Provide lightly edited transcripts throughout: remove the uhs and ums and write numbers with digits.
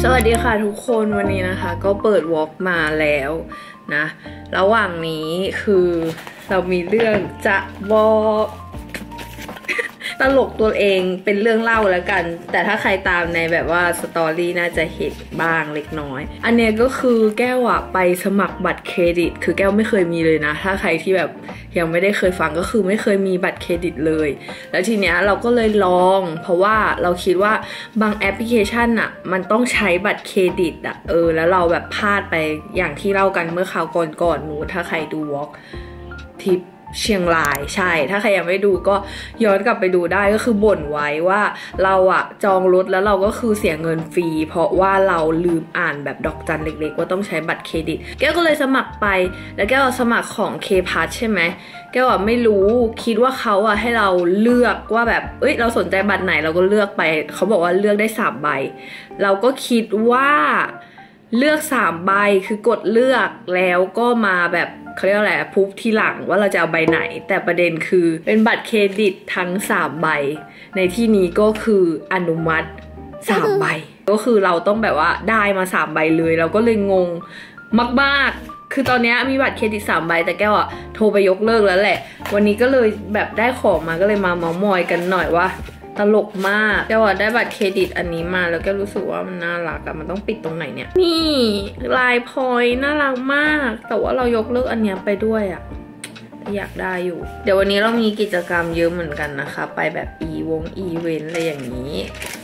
สวัสดีค่ะทุกคนวันนี้นะคะก็เปิดวอล์กมาแล้วนะระหว่างนี้คือเรามีเรื่องจะบอกตลกตัวเองเป็นเรื่องเล่าแล้วกันแต่ถ้าใครตามในแบบว่าสตอรี่น่าจะเห็นบ้างเล็กน้อยอันเนี้ยก็คือแก้วอะไปสมัครบัตรเครดิตคือแก้วไม่เคยมีเลยนะถ้าใครที่แบบยังไม่ได้เคยฟังก็คือไม่เคยมีบัตรเครดิตเลยแล้วทีเนี้ยเราก็เลยลองเพราะว่าเราคิดว่าบางแอปพลิเคชันอะมันต้องใช้บัตรเครดิตอะแล้วเราแบบพลาดไปอย่างที่เล่ากันเมื่อคราวก่อนๆนู้นถ้าใครดูวอล์กทิปเชียงรายใช่ถ้าใครยังไม่ดูก็ย้อนกลับไปดูได้ก็คือบ่นไว้ว่าเราอะจองรถแล้วเราก็คือเสียเงินฟรีเพราะว่าเราลืมอ่านแบบดอกจันเล็กๆว่าต้องใช้บัตรเครดิตแก้วก็เลยสมัครไปแล้วแก้วสมัครของ K-Pass ใช่ไหมแก้วอะไม่รู้คิดว่าเขาอะให้เราเลือกว่าแบบเราสนใจบัตรไหนเราก็เลือกไปเขาบอกว่าเลือกได้3ใบเราก็คิดว่าเลือก3ใบคือกดเลือกแล้วก็มาแบบเขาเรียกอะไรพูดทีหลังว่าเราจะเอาใบไหนแต่ประเด็นคือเป็นบัตรเครดิตทั้ง3ใบในที่นี้ก็คืออนุมัติ3ใบก็คือเราต้องแบบว่าได้มา3ใบเลยเราก็เลยงงมากๆคือตอนนี้มีบัตรเครดิต3ใบแต่แก้วอะโทรไปยกเลิกแล้วแหละวันนี้ก็เลยแบบได้ของมาก็เลยมาเม้ามอยกันหน่อยว่าตลกมากแก้วได้บัตรเครดิตอันนี้มาแล้วแก้วรู้สึกว่ามันน่ารักอะมันต้องปิดตรงไหนเนี่ยนี่ลายพอยน่ารักมากแต่ว่าเรายกเลิกอันนี้ไปด้วยอะอยากได้อยู่เดี๋ยววันนี้เรามีกิจกรรมเยอะเหมือนกันนะคะไปแบบอีเวนต์อะไรอย่างนี้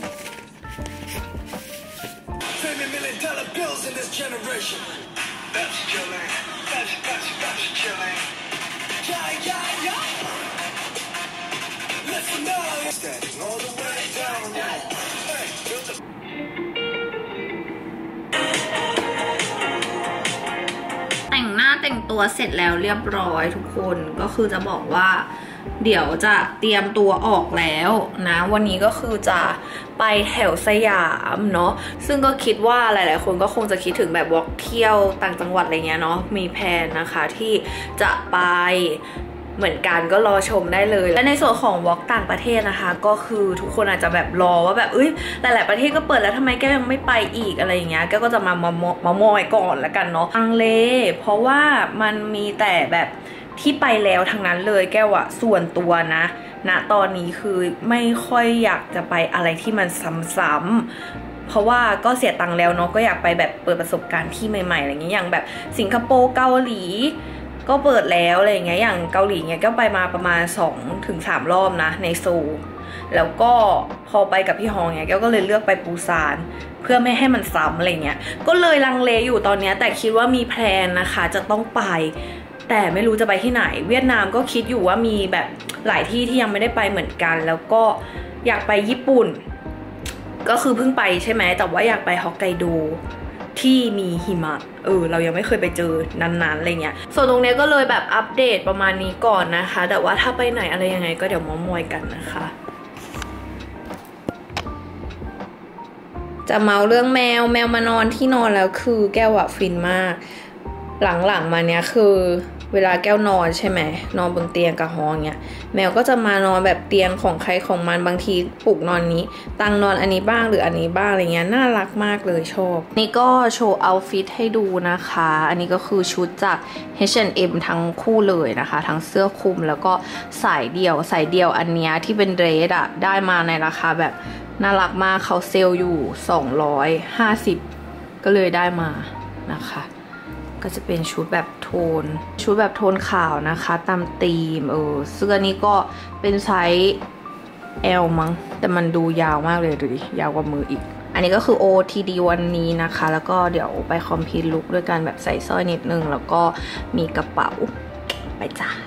แต่งหน้าแต่งตัวเสร็จแล้วเรียบร้อยทุกคนก็คือจะบอกว่าเดี๋ยวจะเตรียมตัวออกแล้วนะวันนี้ก็คือจะไปแถวสยามเนาะซึ่งก็คิดว่าหลายๆคนก็คงจะคิดถึงแบบวอล์กเที่ยวต่างจังหวัดอะไรเงี้ยเนาะมีแผนนะคะที่จะไปเหมือนกันก็รอชมได้เลยและในส่วนของวอล์กต่างประเทศนะคะก็คือทุกคนอาจจะแบบรอว่าแบบหลายๆประเทศก็เปิดแล้วทำไมแกยังไม่ไปอีกอะไรอย่างเงี้ยแกก็จะมามอยก่อนแล้วกันเนาะอังเลเพราะว่ามันมีแต่แบบที่ไปแล้วทั้งนั้นเลยแก้วอะส่วนตัวนะณตอนนี้คือไม่ค่อยอยากจะไปอะไรที่มันซ้ำๆเพราะว่าก็เสียตังค์แล้วเนาะก็อยากไปแบบเปิดประสบการณ์ที่ใหม่ๆอะไรอย่างเงี้ยอย่างแบบสิงคโปร์เกาหลีก็เปิดแล้วอะไรอย่างเงี้ยอย่างเกาหลีเงี้ยก็ไปมาประมาณ2-3 รอบนะในโซลแล้วก็พอไปกับพี่ฮองเงี้ยก็เลยเลือกไปปูซานเพื่อไม่ให้มันซ้ำอะไรเงี้ยก็เลยลังเลอยู่ตอนนี้แต่คิดว่ามีแพลนนะคะจะต้องไปแต่ไม่รู้จะไปที่ไหนเวียดนามก็คิดอยู่ว่ามีแบบหลายที่ที่ยังไม่ได้ไปเหมือนกันแล้วก็อยากไปญี่ปุ่นก็คือเพิ่งไปใช่ไหมแต่ว่าอยากไปฮอกไกโดที่มีหิมะเรายังไม่เคยไปเจอนานๆอะไรเงี้ยส่วนตรงนี้ก็เลยแบบอัปเดตประมาณนี้ก่อนนะคะแต่ว่าถ้าไปไหนอะไรยังไงก็เดี๋ยวมามอยกันนะคะจะเมาเรื่องแมวมานอนที่นอนแล้วคือแก้วอะฟินมากหลังๆมาเนี้ยคือเวลาแก้วนอนใช่ไหมนอนบนเตียงกับห้องเนี้ยแมวก็จะมานอนแบบเตียงของใครของมันบางทีปลุกนอนนี้ตังนอนอันนี้บ้างหรืออันนี้บ้างอะไรเงี้ยน่ารักมากเลยชอบนี่ก็โชว์เอาท์ฟิตให้ดูนะคะอันนี้ก็คือชุดจาก H&M ทั้งคู่เลยนะคะทั้งเสื้อคลุมแล้วก็สายเดี่ยวอันเนี้ยที่เป็นเดรสอะได้มาในราคาแบบน่ารักมากเขาเซลล์อยู่250ก็เลยได้มานะคะก็จะเป็นชุดแบบโทนขาวนะคะตามธีมเสื้อนี้ก็เป็นไซส์ L มั้งแต่มันดูยาวมากเลยดูดิยาวกว่ามืออีกอันนี้ก็คือ OTD วันนี้นะคะแล้วก็เดี๋ยวไปคอมพลีทลุคด้วยการแบบใส่สร้อยนิดนึงแล้วก็มีกระเป๋าไปจ้า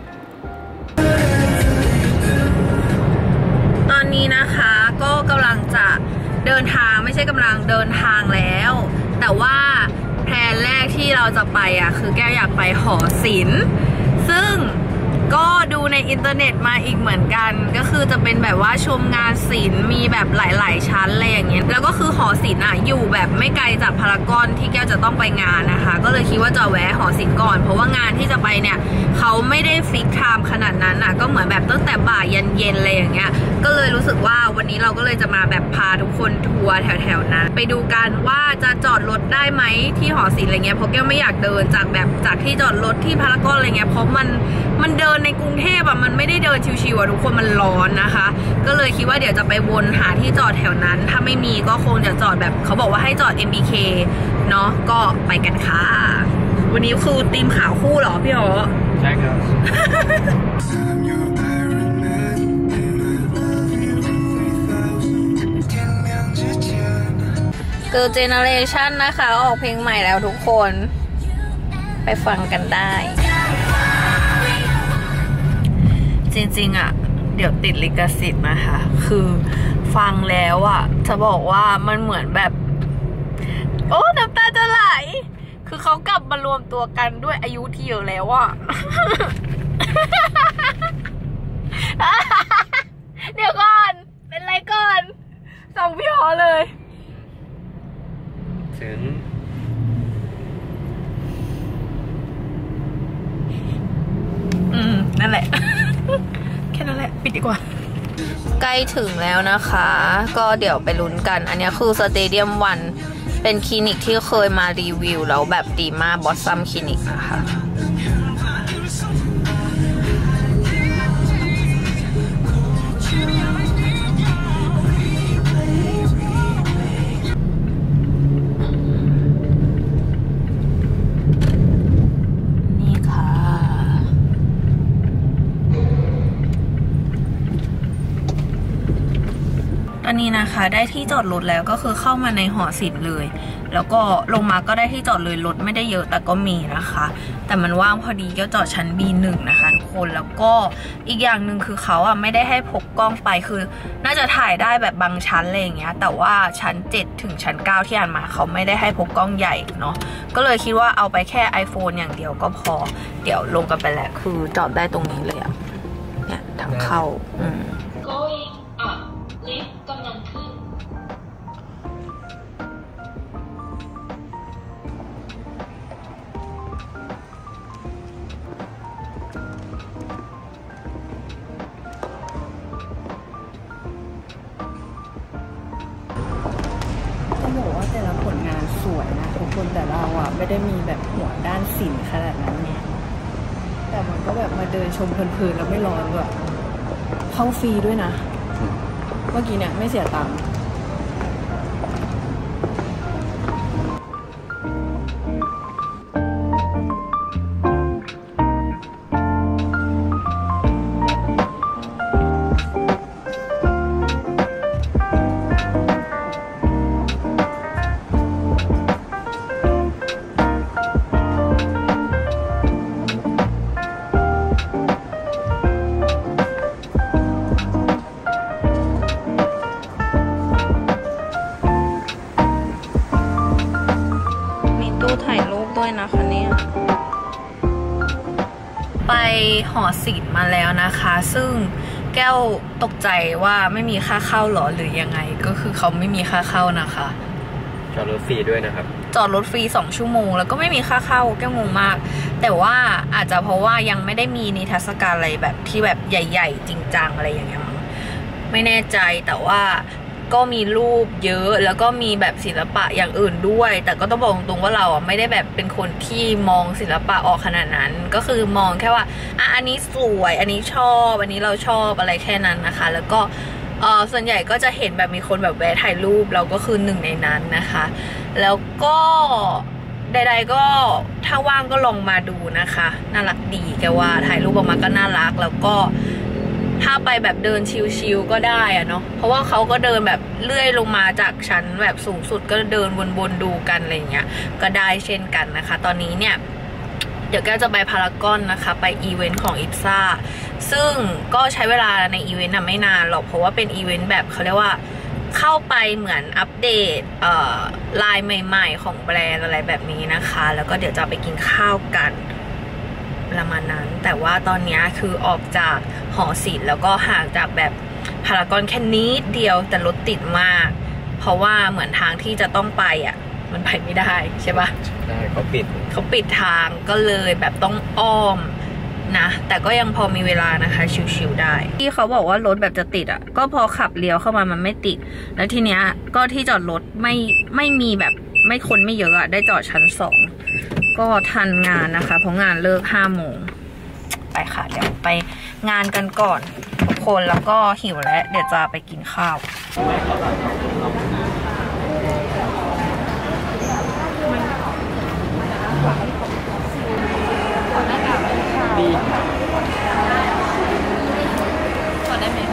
ตอนนี้นะคะก็กำลังจะเดินทางไม่ใช่กำลังเดินทางแล้วแต่ว่าแพลนแรกที่เราจะไปอ่ะคือแก้วอยากไปหอศิลป์ซึ่งก็ดูในอินเทอร์เน็ตมาอีกเหมือนกันก็คือจะเป็นแบบว่าชมงานศิลป์มีแบบหลายๆชั้นอะไรอย่างเงี้ยแล้วก็คือหอศิลป์อยู่แบบไม่ไกลจากพารากอนที่แก้วจะต้องไปงานนะคะก็เลยคิดว่าจะแวะหอศิลป์ก่อนเพราะว่างานที่จะไปเนี่ยเขาไม่ได้ฟิกไทม์ขนาดนั้นก็เหมือนแบบตั้งแต่บ่ายยันเย็นอะไรอย่างเงี้ยก็เลยรู้สึกว่าวันนี้เราก็เลยจะมาแบบพาทุกคนทัวร์แถวๆนั้นไปดูกันว่าจะจอดรถได้ไหมที่หอศิลป์อะไรเงี้ยเพราะแก้วไม่อยากเดินจากที่จอดรถที่พารากอนอะไรเงี้ยเพราะมันเดินในกรุงเทพมันไม่ได้เดินชิวๆทุกคนมันร้อนนะคะก็เลยคิดว่าเดี๋ยวจะไปวนหาที่จอดแถวนั้นถ้าไม่มีก็คงจะจอดแบบเขาบอกว่าให้จอด MBK เนาะก็ไปกันค่ะวันนี้คือทีมขาวคู่เหรอพี่อ๋อใช่ครับเกิร์ลเจเนอเรชันนะคะออกเพลงใหม่แล้วทุกคนไปฟังกันได้จริงๆเดี๋ยวติดลิขสิทธิ์นะคะคือฟังแล้วจะบอกว่ามันเหมือนแบบโอ้น้ำตาจะไหลคือเขากลับมารวมตัวกันด้วยอายุที่เยอะแล้วเดี๋ยวก่อนเป็นไรก่อนส่งพี่หอเลยถึงนั่นแหละแค่นั้นแหละปิดดีกว่าใกล้ถึงแล้วนะคะก็เดี๋ยวไปลุ้นกันอันนี้คือสเตเดียมวันเป็นคลินิกที่เคยมารีวิวแล้วแบบดีมากบอสซัมคลินิกนะคะอันนี้นะคะได้ที่จอดรถแล้วก็คือเข้ามาในหอศิลป์เลยแล้วก็ลงมาก็ได้ที่จอดเลยรถไม่ได้เยอะแต่ก็มีนะคะแต่มันว่างพอดีก็จอดชั้น B1 นะคะทุกคนแล้วก็อีกอย่างหนึ่งคือเขาไม่ได้ให้พกกล้องไปคือน่าจะถ่ายได้แบบบางชั้นอะไรอย่างเงี้ยแต่ว่าชั้น7ถึงชั้น9ที่อ่านมาเขาไม่ได้ให้พกกล้องใหญ่เนาะก็เลยคิดว่าเอาไปแค่ iPhone อย่างเดียวก็พอเดี๋ยวลงกันไปแหละคือจอดได้ตรงนี้เลยเนี่ยทางเข้าบอกว่าแต่ละผลงานสวยนะทุกคนแต่เราไม่ได้มีแบบหัวด้านศิลป์ขนาดนั้นเนี่ยแต่มันก็แบบมาเดินชมเพลินๆแล้วไม่ร้อนด้วยเข้าฟรีด้วยนะเมื่อกี้เนี่ยไม่เสียตังค์นะคะเนี่ยไปหอศิลป์มาแล้วนะคะซึ่งแก้วตกใจว่าไม่มีค่าเข้าหรอหรือยังไงก็คือเขาไม่มีค่าเข้านะคะจอดรถฟรีด้วยนะครับจอดรถฟรี2 ชั่วโมงแล้วก็ไม่มีค่าเข้าแก้วงงมากแต่ว่าอาจจะเพราะว่ายังไม่ได้มีนิทรรศการอะไรแบบที่แบบใหญ่ๆจริงจังอะไรอย่างเงี้ยไม่แน่ใจแต่ว่าก็มีรูปเยอะแล้วก็มีแบบศิลปะอย่างอื่นด้วยแต่ก็ต้องบอกตรงๆว่าเราไม่ได้แบบเป็นคนที่มองศิลปะออกขนาดนั้นก็คือมองแค่ว่าอันนี้สวยอันนี้ชอบอันนี้เราชอบอะไรแค่นั้นนะคะแล้วก็ส่วนใหญ่ก็จะเห็นแบบมีคนแบบแวะถ่ายรูปเราก็คือหนึ่งในนั้นนะคะแล้วก็ใดๆก็ถ้าว่างก็ลองมาดูนะคะน่ารักดีแกว่าถ่ายรูปออกมาก็น่ารักแล้วก็ถ้าไปแบบเดินชิลๆก็ได้เนาะเพราะว่าเขาก็เดินแบบเลื่อยลงมาจากชั้นแบบสูงสุดก็เดินวนๆดูกันอะไรเงี้ยก็ได้เช่นกันนะคะตอนนี้เนี่ยเดี๋ยวแกจะไปพารากอนนะคะไปอีเวนต์ของอิปซ่าซึ่งก็ใช้เวลาในอีเวนต์ไม่นานหรอกเพราะว่าเป็นอีเวนต์แบบเขาเรียกว่าเข้าไปเหมือนอัปเดตลายใหม่ๆของแบรนด์อะไรแบบนี้นะคะแล้วก็เดี๋ยวจะไปกินข้าวกันประมาณนั้นแต่ว่าตอนนี้คือออกจากหอศิลป์แล้วก็ห่างจากแบบพารากอนแค่นิดเดียวแต่รถติดมากเพราะว่าเหมือนทางที่จะต้องไปอ่ะมันไปไม่ได้ใช่ปะได้เขาปิดทางก็เลยแบบต้องอ้อมนะแต่ก็ยังพอมีเวลานะคะชิวๆได้ที่เขาบอกว่ารถแบบจะติดอ่ะก็พอขับเลี้ยวเข้ามามันไม่ติดแล้วทีเนี้ยก็ที่จอดรถไม่มีแบบไม่คนไม่เยอะอ่ะได้จอดชั้น2ก็ทันงานนะคะเพราะงานเลิก5 โมงไปค่ะเดี๋ยวไปงานกันก่อนทุกคนแล้วก็หิวแล้วเดี๋ยวจะไปกินข้าวขอได้ไหม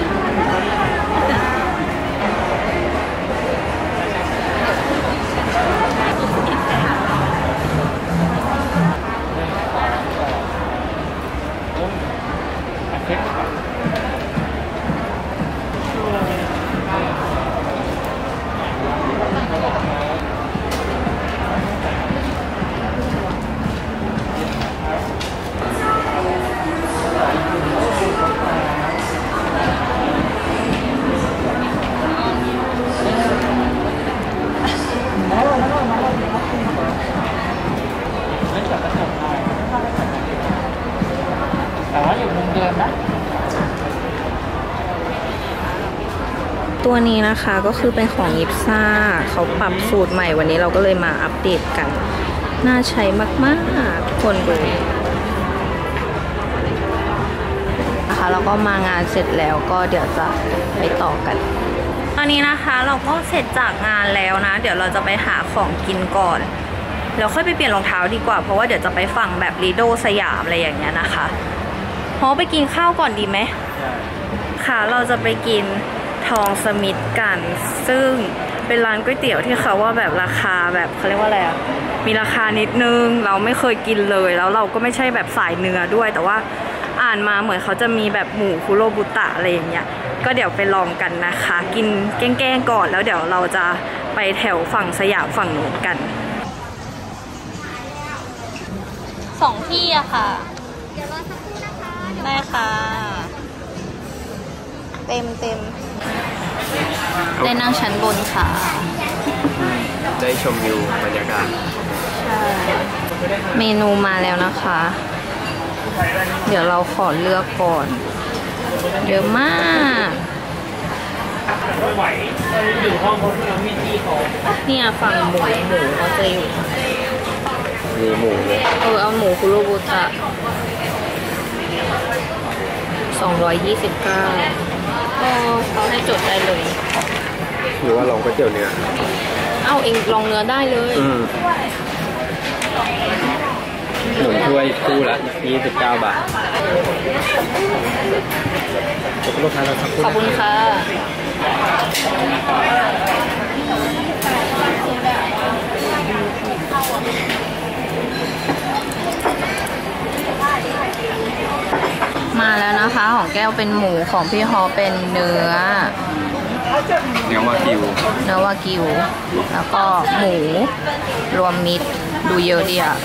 ตัวนี้นะคะก็คือเป็นของยิปซ่าเขาปรับสูตรใหม่วันนี้เราก็เลยมาอัปเดตกันน่าใช้มากๆคนดูนะคะแล้วก็มางานเสร็จแล้วก็เดี๋ยวจะไปต่อกันตอนนี้นะคะเราก็เสร็จจากงานแล้วนะเดี๋ยวเราจะไปหาของกินก่อนแล้วค่อยไปเปลี่ยนรองเท้าดีกว่าเพราะว่าเดี๋ยวจะไปฝั่งแบบลีโดสยามอะไรอย่างเงี้ยนะคะพอไปกินข้าวก่อนดีไหมค่ะเราจะไปกินทองสมิธกันซึ่งเป็นร้านก๋วยเตี๋ยวที่เขาว่าแบบราคาแบบเขาเรียกว่าอะไรอะมีราคานิดนึงเราไม่เคยกินเลยแล้วเราก็ไม่ใช่แบบสายเนื้อด้วยแต่ว่าอ่านมาเหมือนเขาจะมีแบบหมูคุโรบุตะอะไรอย่างเงี้ยก็เดี๋ยวไปลองกันนะคะกินแกล้งๆก่อนแล้วเดี๋ยวเราจะไปแถวฝั่งสยามฝั่งนู้นกัน2 ที่อะค่ะเดี๋ยวรอสักครู่นะคะได้ค่ะเต็มได้นั่งชั้นบนค่ะได้ชมวิวบรรยากาศใช่เมนูมาแล้วนะคะเดี๋ยวเราขอเลือกก่อนเยอะมากเนี่ยฝั่งหมูเขาจะอยู่มีหมูเลยเอาหมูคุโรบุตะ229เขาให้จดได้เลยหรือว่าลองก๋วยเตี๋ยวเนื้อเอาเองลองเนื้อได้เลยหนึ่งถ้วยคู่ละ29 บาทขอบคุณลูกค้าครับขอบคุณค่ะมาแล้วนะคะของแก้วเป็นหมูของพี่ฮอเป็นเนื้อวากิวแล้วก็หมูรวมมิตรดูเยอะดีอ่ะ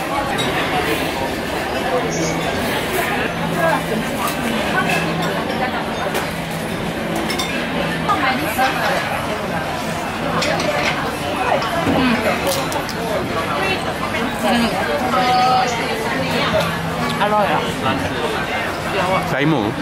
อร่อยอ่ะไส้หมู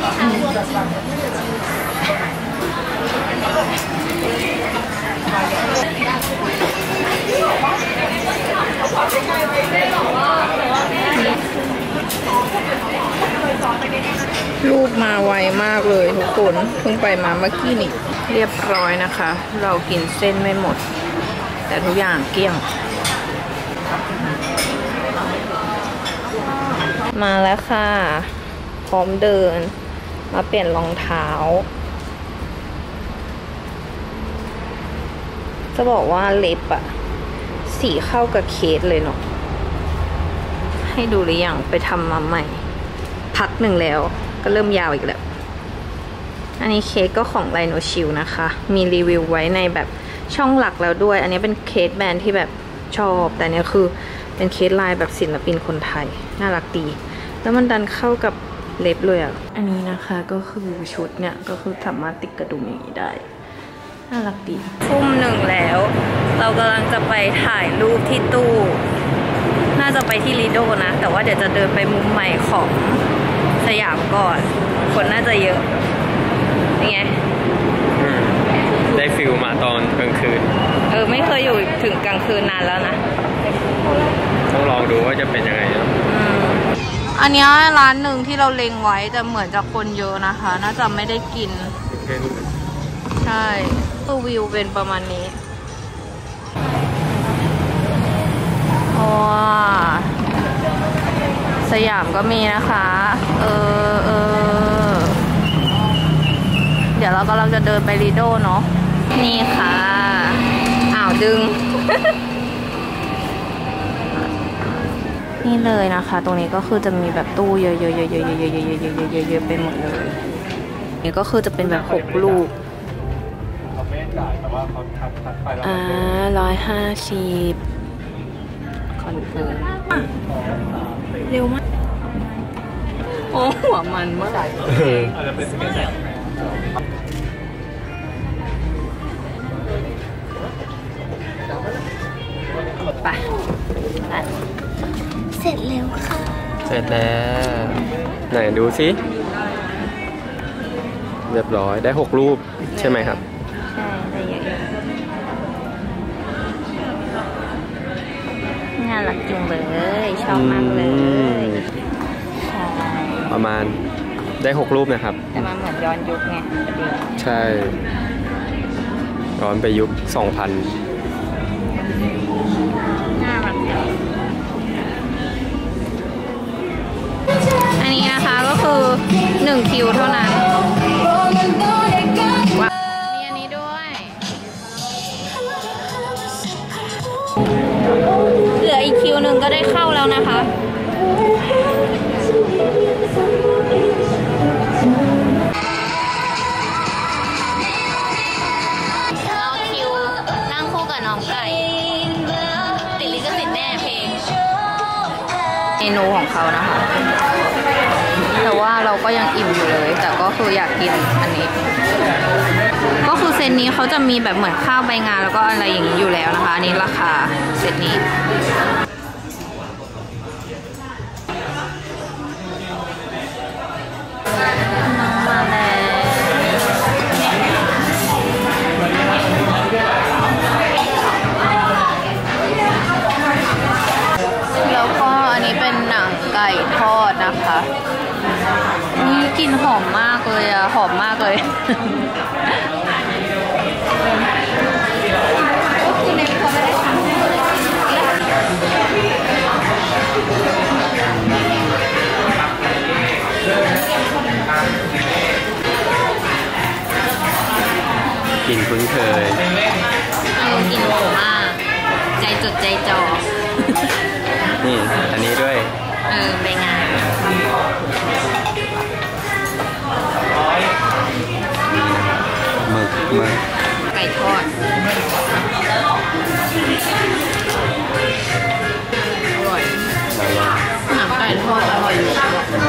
รูปมาไวมากเลยทุกคนเพิ่งไปมาเมื่อกี้นี่เรียบร้อยนะคะเรากินเส้นไม่หมดแต่ทุกอย่างเกลี้ยงมาแล้วค่ะพร้อมเดินมาเปลี่ยนรองเท้าจะบอกว่าเล็บอะสีเข้ากับเคสเลยเนาะให้ดูหรือยังไปทำมาใหม่พักหนึ่งแล้วก็เริ่มยาวอีกแล้วอันนี้เคสก็ของไลโนชิลนะคะมีรีวิวไว้ในแบบช่องหลักแล้วด้วยอันนี้เป็นเคสแบรนด์ที่แบบชอบแต่เนี้ยคือเป็นเคสลายแบบศิลปินคนไทยน่ารักดีแล้วมันดันเข้ากับเล็บเลยอ่ะอันนี้นะคะก็คือชุดเนี่ยก็คือสามารถติดกระดุมอย่างนี้ได้น่ารักดีทุ่มหนึ่งแล้วเรากำลังจะไปถ่ายรูปที่ตู้น่าจะไปที่ลีโดนะแต่ว่าเดี๋ยวจะเดินไปมุมใหม่ของสยามก่อนคนน่าจะเยอะนี่ไงได้ฟิลมาตอนกลางคืนไม่เคยอยู่ถึงกลางคืนนานแล้วนะต้องลองดูว่าจะเป็นยังไงนะอันนี้ร้านหนึ่งที่เราเล็งไว้แต่เหมือนจะคนเยอะนะคะน่าจะไม่ได้กินใช่ตัววิวเป็นประมาณนี้ว้าสยามก็มีนะคะเดี๋ยวเรากำลังจะเดินไปลีโดเนาะนี่ค่ะดึง นี่เลยนะคะตรงนี้ก็คือจะมีแบบตู้เยอะๆๆๆๆๆๆๆไปหมดเลยนี่ก็คือจะเป็นแบบ6 ลูก150คอนเฟิร์มเร็วมากโอ้หัวมันเมื่อไหร่ไปเสร็จแล้วค่ะเสร็จแล้วไหนดูสิเรียบร้อยได้6 รูปใช่ไหมครับใช่ได้เยอะน่ารักจังเลยชอบมากเลยใช่ประมาณได้6 รูปนะครับแต่มันเหมือนย้อนยุคไงใช่ย้อนไปยุค 2000 อันนี้นะคะก็คือ1 คิวเท่านั้นมีอันนี้ด้วยเหลืออีกคิวหนึ่งก็ได้เข้าแล้วนะคะเราคิวนั่งคู่กับน้องไก่ติดลิขสิทธิ์แน่เพลงเมนูของเขานะคะแต่ว่าเราก็ยังอิ่มอยู่เลยแต่ก็คืออยากกินอันนี้ก็คือเซตนี้เขาจะมีแบบเหมือนข้าวใบงาแล้วก็อะไรอย่างนี้อยู่แล้วนะคะอันนี้ราคาเซตนี้มาแล้วก็อันนี้เป็นหนังไก่ทอดนะคะนี่กลิ่นหอมมากเลยอะหอมมากเลยกลิ่นคุ้นเคยกลิ่นหอมมากใจจดใจจ่อนี่อันนี้ด้วยใบงาหมึกไก่ทอดอร่อยหนังไก่ทอดอร่อยอยู่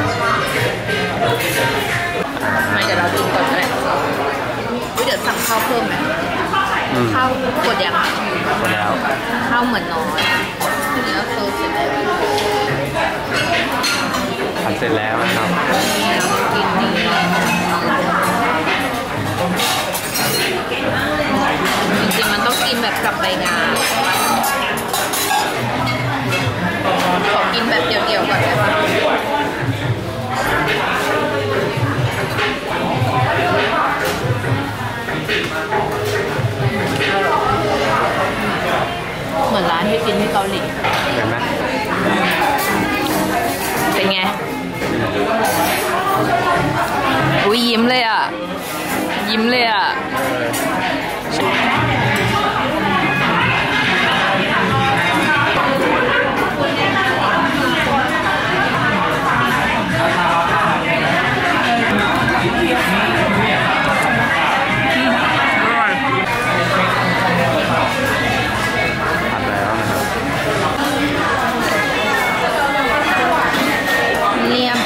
ไม่เดี๋ยวเรากินก่อนเลยเดี๋ยวสั่งข้าวเพิ่มไหมข้าวกดยังกดแล้วข้าวเหมือนน้อยทีนี้ก็คือเสร็จแล้วทำเสร็จแล้วครับกินนี้จริงๆมันต้องกินแบบกับใบงาขอกินแบบเดี่ยวๆก่อนได้ปะเหมือนร้านที่กินที่เกาหลีเห็นไหมเป็นไงอุ้ยยิ้มเลยอ่ะยิ้มเลยอ่ะเรียบ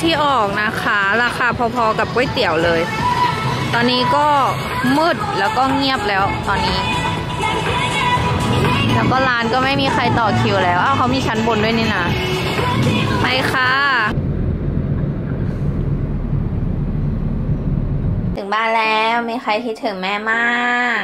ที่ออกนะคะราคาพอๆกับก๋วยเตี๋ยวเลย ตอนนี้ก็มืดแล้วก็เงียบแล้วตอนนี้แล้วก็ร้านก็ไม่มีใครต่อคิวแล้วอ้าวเขามีชั้นบนด้วยนี่นะไปค่ะถึงบ้านแล้วมีใครคิดถึงแม่มั่ง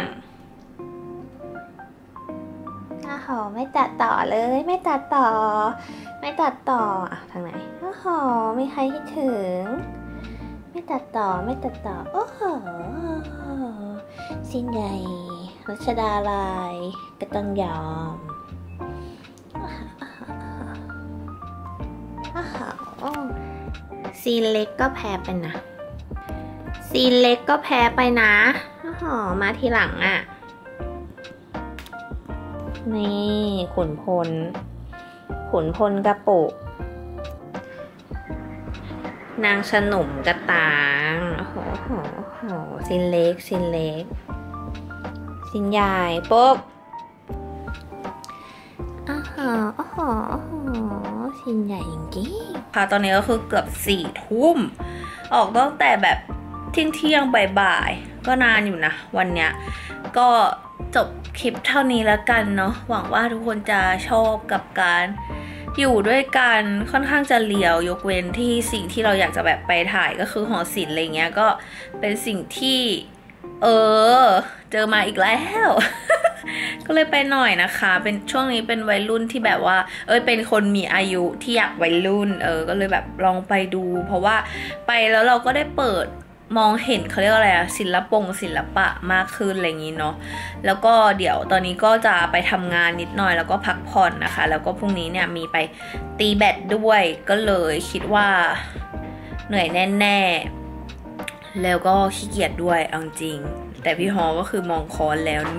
อ้าวโหไม่ตัดต่อเลยไม่ตัดต่ออ่ะทางไหนอ้าวโหมีใครคิดถึงไม่ตัดต่อโอ้โหสิ้นใหญ่รัชดาลายก็ต้องยอมซีนเล็กก็แพ้ไปนะอ้โหมาทีหลังอ่ะนี่ขุนพลกระปุกนางสนมกระตางโอ้โหซินเล็กซินใหญ่ปุ๊บโอ้โหซินใหญ่จริงๆค่ะตอนนี้ก็คือเกือบ4 ทุ่มออกตั้งแต่แบบเที่ยงบ่ายก็นานอยู่นะวันเนี้ยก็จบคลิปเท่านี้แล้วกันเนาะหวังว่าทุกคนจะชอบกับการอยู่ด้วยกันค่อนข้างจะเลียวยกเว้นที่สิ่งที่เราอยากจะแบบไปถ่ายก็คือหอศิลป์อะไรเงี้ยก็เป็นสิ่งที่เจอมาอีกแล้ว ก็เลยไปหน่อยนะคะเป็นช่วงนี้เป็นวัยรุ่นที่แบบว่าเป็นคนมีอายุที่อยากวัยรุ่นก็เลยแบบลองไปดูเพราะว่าไปแล้วเราก็ได้เปิดมองเห็นเขาเรียกอะไรศิลปะมากขึ้นอะไรอย่างนี้เนาะแล้วก็เดี๋ยวตอนนี้ก็จะไปทำงานนิดหน่อยแล้วก็พักผ่อนนะคะแล้วก็พรุ่งนี้เนี่ยมีไปตีแบดด้วยก็เลยคิดว่าเหนื่อยแน่ๆแล้วก็ขี้เกียจด้วยเอาจริงแต่พี่ฮอก็คือมองคอนแล้ว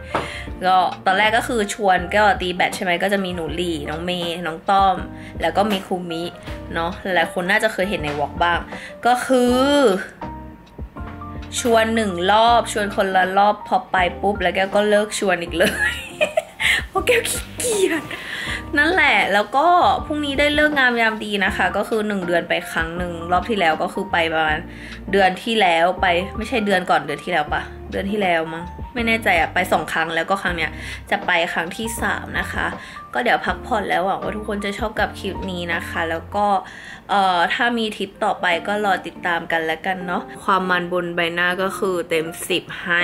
1ก็ตอนแรกก็คือชวนก็ตีแบดใช่ไหมก็จะมีหนูหลี่น้องเมย์น้องต้อมแล้วก็มีครูมิเนาะหลายคนน่าจะเคยเห็นในวอล์กบ้างก็คือชวน1 รอบชวนคนละรอบพอไปปุ๊บแล้วแกก็เลิกชวนอีกเลย เพราะแกขี้เกียจนั่นแหละแล้วก็พรุ่งนี้ได้เลิกงามยามดีนะคะก็คือ1 เดือนไปครั้งหนึ่งรอบที่แล้วก็คือไปประมาณเดือนที่แล้วไปไม่ใช่เดือนก่อนเดือนที่แล้วปะเดือนที่แล้วมั้งไม่แน่ใจไป2 ครั้งแล้วก็ครั้งเนี้ยจะไปครั้งที่3นะคะก็เดี๋ยวพักผ่อนแล้วหวังว่าทุกคนจะชอบกับคลิปนี้นะคะแล้วก็ถ้ามีทริปต่อไปก็รอติดตามกันแล้วกันเนาะความมันบนใบหน้าก็คือเต็ม10ให้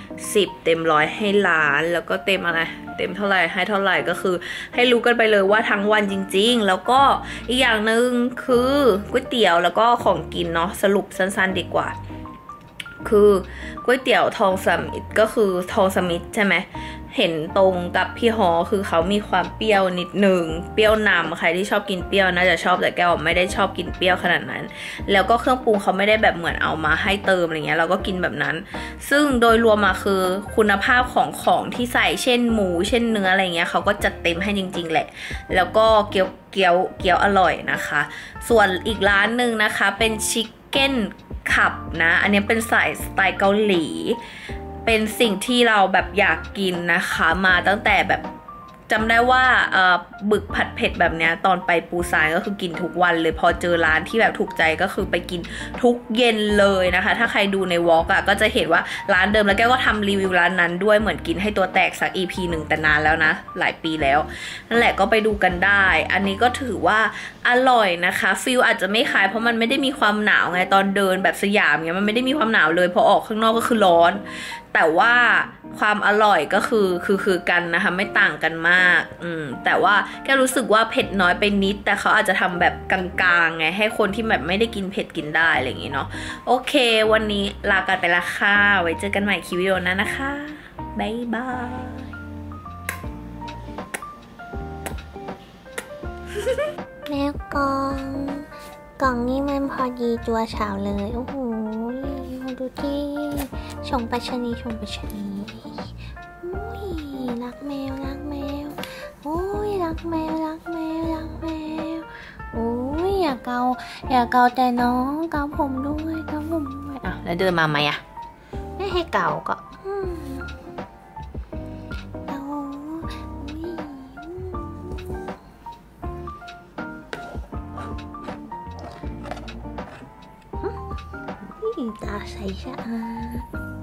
10เต็ม100ให้ล้านแล้วก็เต็มอะไรเต็มเท่าไหร่ให้เท่าไหร่ก็คือให้รู้กันไปเลยว่าทั้งวันจริงๆแล้วก็อีกอย่างหนึ่งคือก๋วยเตี๋ยวแล้วก็ของกินเนาะสรุปสั้นๆดีกว่าคือก๋วยเตี๋ยวทองสมิธก็คือทองสมิธใช่ไหมเห็นตรงกับพี่ฮอคือเขามีความเปรี้ยวนิดหนึ่งเปรี้ยวนำใครที่ชอบกินเปรี้ยวน่าจะชอบแต่แก้วไม่ได้ชอบกินเปรี้ยวขนาดนั้นแล้วก็เครื่องปรุงเขาไม่ได้แบบเหมือนเอามาให้เติมอะไรเงี้ยเราก็กินแบบนั้นซึ่งโดยรวมมาคือคุณภาพของที่ใส่เช่นหมูเช่นเนื้ออะไรเงี้ยเขาก็จัดเต็มให้จริงๆแหละแล้วก็เกี๊ยวอร่อยนะคะส่วนอีกร้านหนึ่งนะคะเป็นชิคเก้นขับนะอันนี้เป็นสไตล์เกาหลีเป็นสิ่งที่เราแบบอยากกินนะคะมาตั้งแต่แบบจำได้ว่าบึกผัดเผ็ดแบบเนี้ยตอนไปปูซานก็คือกินทุกวันเลยพอเจอร้านที่แบบถูกใจก็คือไปกินทุกเย็นเลยนะคะถ้าใครดูในวอล์กก็จะเห็นว่าร้านเดิมแล้วแกก็ทำรีวิวร้านนั้นด้วยเหมือนกินให้ตัวแตกสัก EP 1แต่นานแล้วนะหลายปีแล้วนั่นแหละก็ไปดูกันได้อันนี้ก็ถือว่าอร่อยนะคะฟิลอาจจะไม่คล้ายเพราะมันไม่ได้มีความหนาวไงตอนเดินแบบสยามเงี้ยมันไม่ได้มีความหนาวเลยพอออกข้างนอกก็คือร้อนแต่ว่าความอร่อยก็คือกันนะคะไม่ต่างกันมากแต่ว่าแกรู้สึกว่าเผ็ดน้อยไปนิดแต่เขาอาจจะทำแบบกลางๆไงให้คนที่แบบไม่ได้กินเผ็ดกินได้อะไรอย่างงี้เนาะโอเควันนี้ลากันไปละค่ะไว้เจอกันใหม่คลิปวิดีโอหน้านะคะบ๊ายบายแมวกล่องนี้มันพอดีตัวเฉาเลยโอ้โหดูที่ชงปัชนีอุ้ยรักแมวโอ้ยรักแมวโอ้ยอย่าเกาแต่น้องเกาผมด้วยอ่ะแล้วเดินมาไหมอ่ะไม่ให้เกาก็ตาใสสะอาด